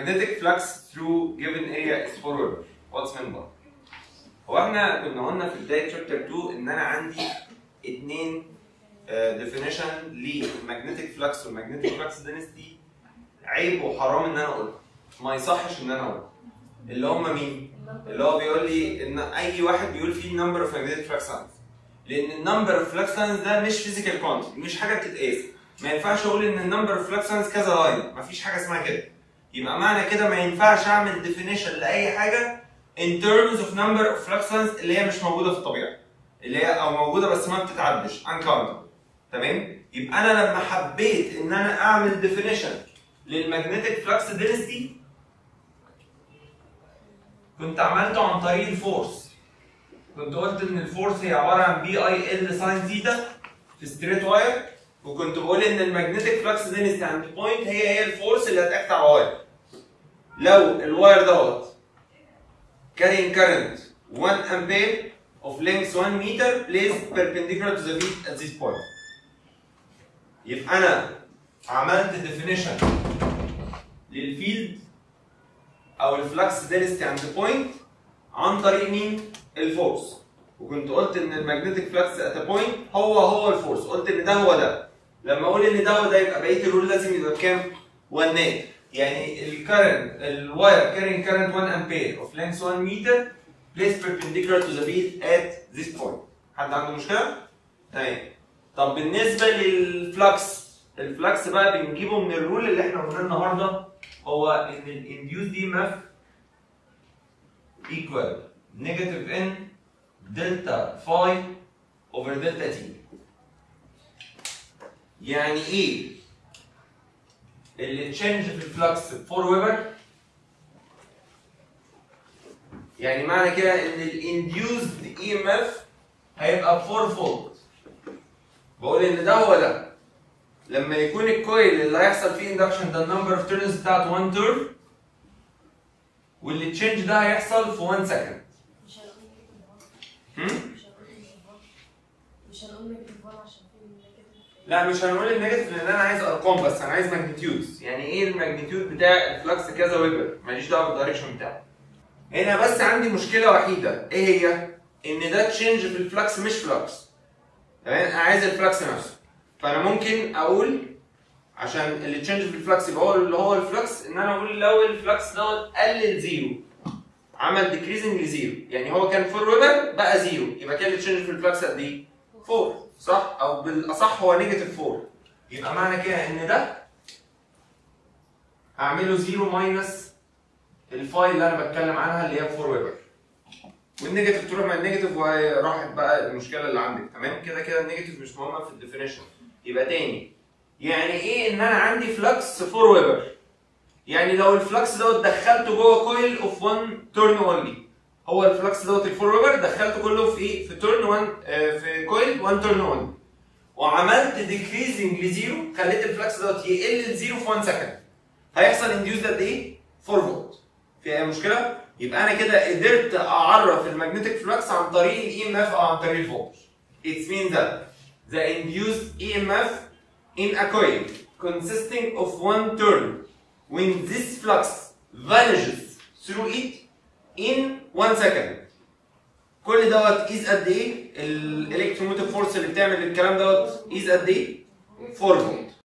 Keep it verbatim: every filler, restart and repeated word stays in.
magnetic flux through given area is four Weber. What's meant by؟ هو احنا كنا قلنا في بداية شابتر اتنين ان انا عندي اتنين definition للمagnetic flux والمagnetic flux density عيب وحرام ان انا اقولها. ما يصحش ان انا اقولها. اللي هم مين؟ اللي هو بيقول لي ان اي واحد بيقول فيه number of magnetic flux lines. لان النمبر اوف flux lines ده مش physical quantity، مش حاجة بتتقاس. ما ينفعش اقول ان النمبر اوف flux lines كذا لاين، مفيش حاجة اسمها كده. يبقى معنى كده ما ينفعش اعمل definition لاي حاجة in terms of number of flux lines اللي هي مش موجودة في الطبيعة. اللي هي او موجودة بس ما بتتعدش uncountable. تمام؟ يبقى انا لما حبيت ان انا اعمل definition للمagnetic flux density كنت عملته عن طريق الفورس. كنت قلت ان الفورس هي عباره عن بي اي ال ساين ثيتا في ستريت واير، وكنت بقول ان المagnetic flux density عند بوينت هي هي الفورس اللي هتاكت على الواير. لو الواير دوت carrying current one ampere of length one meter placed perpendicular to the beat at this point. يبقى انا عملت definition للفيلد او الفلكس density عند بوينت عن طريق مين؟ الفورس. وكنت قلت ان المagnetic flux at a point هو هو الفورس، قلت ان ده هو ده. لما اقول ان ده هو ده يبقى بقيه الرول لازم يبقى بكام؟ ونات. يعني الكرنت الواير carrying current one ampere of length one meter placed perpendicular to the bead at this point. حد عنده مشكله؟ تمام. طب بالنسبه للفلكس، الفلكس بقى بنجيبه من الرول اللي احنا قلناه النهارده، هو ان الانديوس دي ماف equal negative n delta phi over delta t. يعني ايه؟ اللي تشينج في الفلكس ب four ويبر، يعني معنى كده ان الانديوسد اي ام اف هيبقى ب four فولت. بقول ان ده هو ده. لما يكون الكويل اللي هيحصل فيه اندكشن ده النمبر اوف تيرنز بتاعته one turn، واللي تشينج ده هيحصل في one second. مش هنقول مش هنقول نيجاتيف واحد عشان في النيجاتيف. لا مش هنقول النيجاتيف لان انا عايز ارقام، بس انا عايز ماجنتيودز. يعني ايه الماجنتيود بتاع الفلكس كذا ويبر، ماليش دعوه بالدايركشن بتاعه. هنا بس عندي مشكله وحيده، ايه هي؟ ان ده تشينج في الفلكس مش فلكس. تمام؟ انا عايز الفلكس نفسه. فانا ممكن اقول عشان اللي تشينج في الفلكس يبقى هو اللي هو الفلكس، ان انا اقول لو الفلكس دوت قل لزيرو، عمل ديكريزنج لزيرو، يعني هو كان four ويبر بقى زيرو، يبقى كده اللي تشينج في الفلكس قد ايه؟ four، صح؟ او بالاصح هو نيجاتيف four. يبقى معنى كده ان ده هعمله زيرو ماينس الفاي اللي انا بتكلم عنها اللي هي four ويبر. والنيجاتيف تروح مع النيجاتيف وراحت بقى المشكله اللي عندك. تمام؟ كده كده النيجاتيف مش مهمه في الديفينيشن. يبقى تاني، يعني ايه ان انا عندي فلكس four ويبر؟ يعني لو الفلكس دوت دخلته جوه كويل اوف one تيرن اونلي، هو الفلكس دوت ال four ويبر دخلته كله في ايه؟ في تيرن one، في كويل one تيرن اونلي، وعملت ديكريزنج لزيرو، خليت الفلكس دوت يقل لزيرو في one سكند، هيحصل انديوس قد ايه؟ four فولت. في اي مشكله؟ يبقى انا كده قدرت اعرف المagnetic flux عن طريق الاي ام اف او عن طريق الفولتج. It means that the induced E M F in a coil consisting of one turn when this flux vanishes through it in one second. كل دوت is قد ايه؟ الالكتروموتيف فورس اللي بتعمل الكلام دوت is قد ايه؟ four فولت.